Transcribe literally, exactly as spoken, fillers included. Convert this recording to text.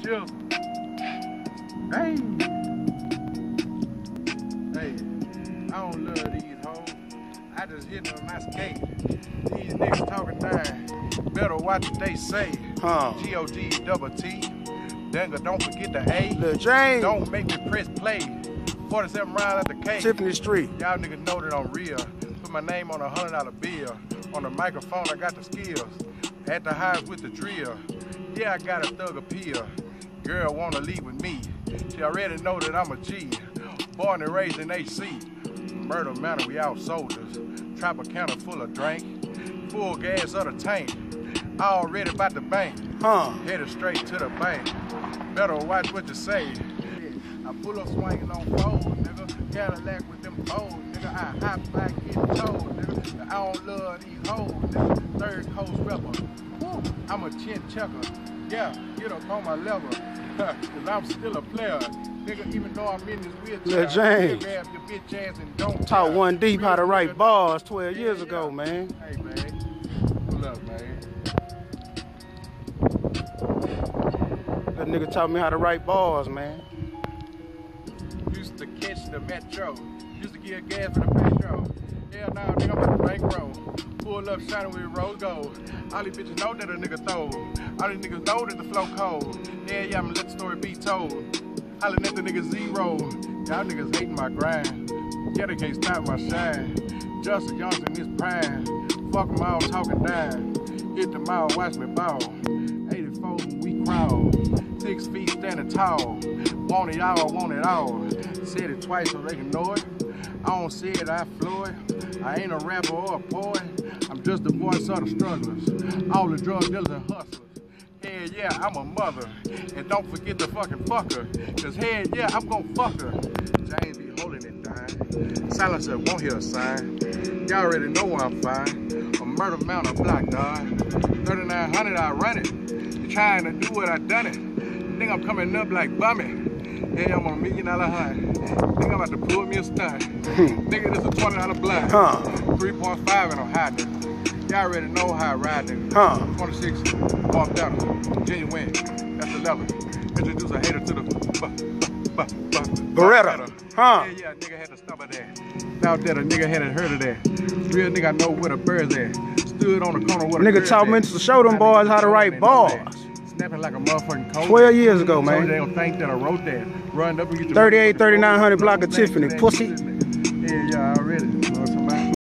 Chill. Hey. Hey. I don't love these hoes. I just hit them with my skate. These niggas talking down. Better watch what they say. Huh. G O D double T. Denga, don't forget the A. Lil James. Don't make me press play. forty-seven rounds at the K. Tiffany Street. Y'all niggas know that I'm real. Put my name on a hundred dollar bill. On the microphone, I got the skills. At the highs with the drill. Yeah, I got a thug appeal. Girl wanna leave with me. She already know that I'm a G. Born and raised in H C. Murder Manor, we out soldiers. Trap a counter full of drink. Full gas of the tank. Already about the bank. Huh. Headed straight to the bank. Better watch what you say. I pull up swinging on foes, nigga. Cadillac with them foes, nigga. I hop back getting told, nigga. I don't love these hoes, nigga. Third coast rapper. Woo. I'm a chin checker. Yeah, get up on my level. Cause I'm still a player. Nigga, even though I'm in this wheelchair. Lil James. Grab your bitch ass and don't Taught care. One Deep how to write bars twelve Yeah, years yeah. ago, man. Hey, man. Pull up, man. That nigga taught me how to write bars, man. Used to catch the metro. Used to give gas for the metro. Hell nah, nigga, I'm at the bankroll. Pull up shining with rose gold. All these bitches know that a nigga throw. All these niggas know that the flow cold. Yeah, yeah, I'ma let the story be told. Hollin' at the nigga zero. Y'all niggas hating my grind. Yeah, they can't stop my shine. Justin Johnson is prime. Fuck 'em all talking down. Hit the mile, watch me ball. eighty-four, we crawl. Six feet standing tall. Want it all, want it all. Said it twice so they can know it. I don't say it, I flow it. I ain't a rapper or a poet. I'm just the voice of the strugglers. All the drug dealers and hustlers. Hell yeah, I'm a mother. And don't forget the fucking fucker. Cause hell yeah, I'm gon' fuck her. James be holding it down. Silencer won't hear a sign. Y'all already know where I'm fine. A murder mount, a block dog. thirty-nine hundred, I run it. You trying to do what I done it. Think I'm coming up like Bummy. Yeah, I'm on a million dollar hunt. Think I'm about to pull me a stunt. Nigga, this a twenty dollar blind. Huh. three point five and I'm high, nigga. Y'all already know how I ride, nigga. Huh. twenty-six, bumped out, genuine. That's the level. Introduce a hater to the bu bu bu Beretta. Huh. Yeah, yeah, nigga had to stop at that. Out there, a nigga hadn't heard of that. Real nigga, I know where the bird's at. Stood on the corner with a Nigga taught me to show them boys how to write bars. Snapping like a motherfucking cold. twelve years ago, So man. they don't think that I wrote that. Run up and get the thirty-eight, thirty-nine hundred block of Tiffany, pussy.